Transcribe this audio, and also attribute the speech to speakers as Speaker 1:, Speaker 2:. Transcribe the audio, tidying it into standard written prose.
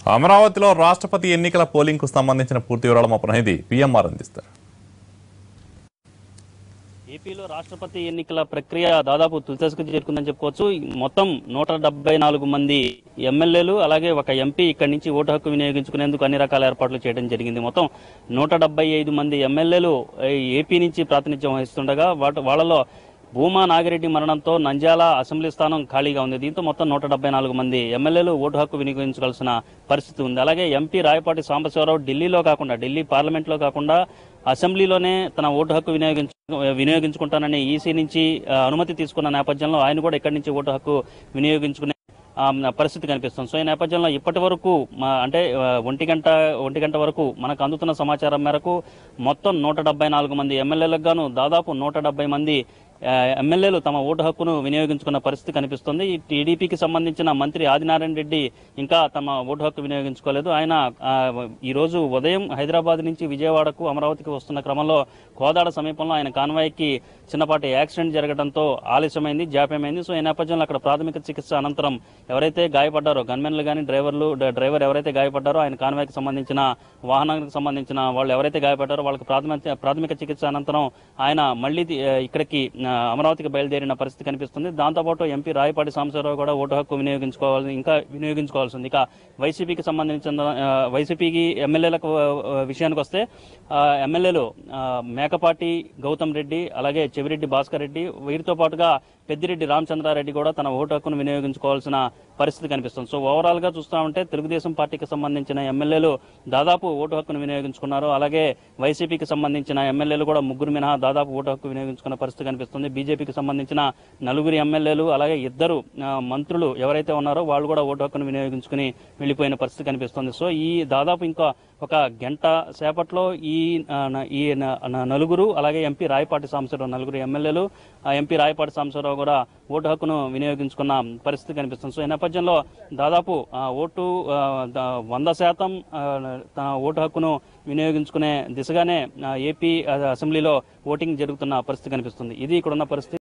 Speaker 1: అమరావతిలో రాష్ట్రపతి ఎన్నికల పోలింగ్ కు సంబంధించిన పూర్తి వివరాలు మా ప్రతినిధి పిఎంఆర్ అందిస్తారు.
Speaker 2: ఏపీలో రాష్ట్రపతి ఎన్నికల ప్రక్రియ దాదాపు తుదిదశకు చేరుకుందని చెప్పుకోవచ్చు. మొత్తం 174 మంది ఎమ్మెల్యేలు అలాగే ఒక ఎంపీ ఇక్కడి నుంచి ఓటు హక్కు వినియోగించుకునేందుకు అన్ని రకాల ఏర్పాట్లు చేయడం జరిగింది. మొత్తం 175 మంది ఎమ్మెల్యేలు ఏపీ నుంచి ప్రాతినిధ్యం వహిస్తుండగా వాళ్ళలో భూమా నాగిరెడ్డి మరణంతో నంద్యాల అసెంబ్లీ స్థానం ఖాళీగా ఉంది. దీంతో మొత్తం 174 మంది ఎమ్మెల్యేలు ఓటు హక్కు వినియోగించుకోవాల్సిన పరిస్థితి ఉంది. అలాగే ఎంపీ రాయపాటి సాంబశివరావు ఢిల్లీ పార్లమెంట్లో కాకుండా అసెంబ్లీలోనే తన ఓటు హక్కు వినియోగించుకుంటానని ఈసీ నుంచి అనుమతి తీసుకున్న నేపథ్యంలో ఆయన కూడా ఇక్కడి నుంచి ఓటు హక్కు వినియోగించుకునే పరిస్థితి కనిపిస్తుంది. సో ఈ నేపథ్యంలో ఇప్పటి వరకు అంటే ఒంటి గంట వరకు మనకు అందుతున్న సమాచారం మేరకు మొత్తం 174 మంది ఎమ్మెల్యేలకు గాను దాదాపు 170 మంది ఎమ్మెల్యేలు తమ ఓటు హక్కును వినియోగించుకున్న పరిస్థితి కనిపిస్తుంది. ఈ టీడీపీకి సంబంధించిన మంత్రి ఆదినారాయణ రెడ్డి ఇంకా తమ ఓటు హక్కు వినియోగించుకోలేదు. ఆయన ఈ రోజు ఉదయం హైదరాబాద్ నుంచి విజయవాడకు అమరావతికి వస్తున్న క్రమంలో కోదాడ సమీపంలో ఆయన కాన్వాయ్కి చిన్నపాటి యాక్సిడెంట్ జరగడంతో ఆలస్యమైంది, జాప్యమైంది. సో ఈ నేపథ్యంలో అక్కడ ప్రాథమిక చికిత్స అనంతరం ఎవరైతే గాయపడ్డారో గన్మెన్లు కానీ డ్రైవర్ ఎవరైతే గాయపడ్డారో ఆయన కాన్వాయ్కి సంబంధించిన వాహనానికి సంబంధించిన వాళ్ళు ఎవరైతే గాయపడ్డారో వాళ్ళకి ప్రాథమిక చికిత్స అనంతరం ఆయన మళ్లీ ఇక్కడికి అమరావతికి బయలుదేరిన పరిస్థితి కనిపిస్తుంది. దాంతోపాటు ఎంపీ రాయపాటి సాంబశివరావు కూడా ఓటు హక్కు వినియోగించుకోవాల్సి ఉంది. ఇక వైసీపీకి ఎమ్మెల్యేలకు విషయానికి వస్తే ఎమ్మెల్యేలు మేకపాటి గౌతమ్ రెడ్డి అలాగే చెవిరెడ్డి భాస్కర్ రెడ్డి వీరితో పాటుగా పెద్దిరెడ్డి రామచంద్రారెడ్డి కూడా తన ఓటు హక్కును వినియోగించుకోవాల్సిన పరిస్థితి కనిపిస్తుంది. సో ఓవరాల్ గా చూస్తా ఉంటే తెలుగుదేశం పార్టీకి సంబంధించిన ఎమ్మెల్యేలు దాదాపు ఓటు హక్కును వినియోగించుకున్నారు. అలాగే వైసీపీకి సంబంధించిన ఎమ్మెల్యేలు కూడా ముగ్గురు మినహా దాదాపు ఓటు హక్కు వినియోగించుకున్న పరిస్థితి కనిపిస్తుంది. బీజేపీకి సంబంధించిన 4 ఎమ్మెల్యేలు అలాగే 2 మంత్రులు ఎవరైతే ఉన్నారో వాళ్ళు కూడా ఓటు హక్కును వినియోగించుకుని వెళ్లిపోయిన పరిస్థితి కనిపిస్తుంది. సో ఈ దాదాపు ఇంకా ఒక గంట సేపట్లో ఈ 4 అలాగే ఎంపీ రాయపాటి సాంబశివరావు 4 ఎమ్మెల్యేలు ఎంపీ రాయపాటి సాంబశివరావు కూడా ఓటు హక్కును వినియోగించుకున్న పరిస్థితి కనిపిస్తుంది. సో ఈ నేపథ్యంలో దాదాపు 100% తన ఓటు హక్కును వినియోగించుకునే దిశగానే ఏపీ అసెంబ్లీలో ఓటింగ్ జరుగుతున్న పరిస్థితి కనిపిస్తుంది. ఇది ఇక్కడున్న పరిస్థితి.